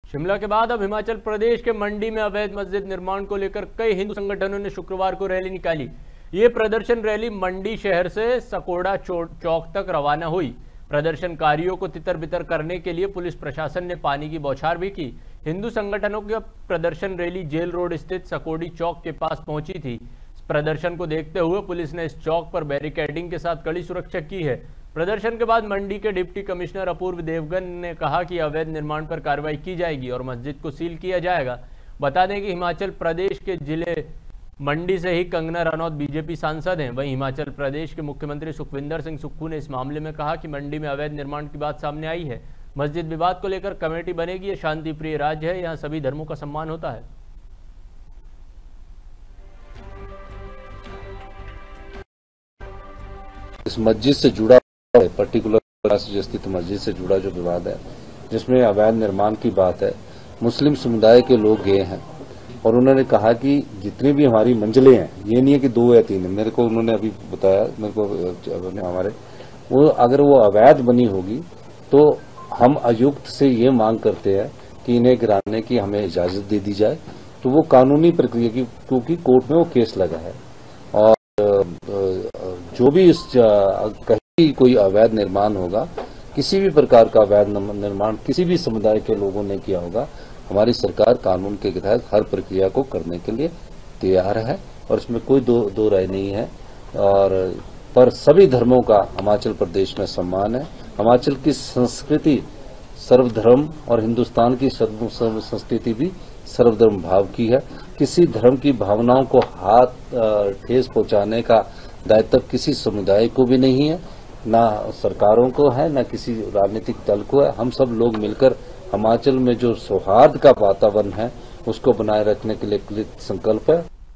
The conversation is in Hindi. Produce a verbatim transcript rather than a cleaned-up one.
शिमला के बाद अब हिमाचल प्रदेश के मंडी में अवैध मस्जिद निर्माण को लेकर कई हिंदू संगठनों ने शुक्रवार को रैली निकाली। ये प्रदर्शन रैली मंडी शहर से सकोड़ा चौक तक रवाना हुई। प्रदर्शनकारियों को तितर बितर करने के लिए पुलिस प्रशासन ने पानी की बौछार भी की। हिंदू संगठनों की प्रदर्शन रैली जेल रोड स्थित सकोड़ी चौक के पास पहुंची थी। प्रदर्शन को देखते हुए पुलिस ने इस चौक पर बैरिकेडिंग के साथ कड़ी सुरक्षा की है। प्रदर्शन के बाद मंडी के डिप्टी कमिश्नर अपूर्व देवगन ने कहा कि अवैध निर्माण पर कार्रवाई की जाएगी और मस्जिद को सील किया जाएगा। बता दें कि हिमाचल प्रदेश के जिले मंडी से ही कंगना रनौत बीजेपी सांसद हैं। वहीं हिमाचल प्रदेश के मुख्यमंत्री सुखविंदर सिंह सुक्खू ने इस मामले में कहा कि मंडी में अवैध निर्माण की बात सामने आई है। मस्जिद विवाद को लेकर कमेटी बनेगी। यह शांति प्रिय राज्य है, यहाँ सभी धर्मों का सम्मान होता है। इस मस्जिद से जुड़ा पर्टिकुलर जो स्थित मस्जिद से जुड़ा जो विवाद है, जिसमें अवैध निर्माण की बात है, मुस्लिम समुदाय के लोग गए हैं और उन्होंने कहा कि जितनी भी हमारी मंजिलें हैं, ये नहीं है कि दो या तीन है, मेरे को उन्होंने अभी बताया, मेरे को हमारे वो अगर वो अवैध बनी होगी तो हम आयुक्त से ये मांग करते हैं कि इन्हें गिराने की हमें इजाजत दे दी जाए। तो वो कानूनी प्रक्रिया की, क्योंकि कोर्ट में वो केस लगा है और जो भी इस कहीं कोई अवैध निर्माण होगा, किसी भी प्रकार का अवैध निर्माण किसी भी समुदाय के लोगों ने किया होगा, हमारी सरकार कानून के तहत हर प्रक्रिया को करने के लिए तैयार है और इसमें कोई दो दो राय नहीं है। और पर सभी धर्मों का हिमाचल प्रदेश में सम्मान है। हिमाचल की संस्कृति सर्वधर्म और हिंदुस्तान की संस्कृति भी सर्वधर्म भाव की है। किसी धर्म की भावनाओं को हाथ ठेस पहुंचाने का दायित्व किसी समुदाय को भी नहीं है, ना सरकारों को है, ना किसी राजनीतिक दल को है। हम सब लोग मिलकर हिमाचल में जो सौहार्द का वातावरण है उसको बनाए रखने के लिए कृत संकल्प है।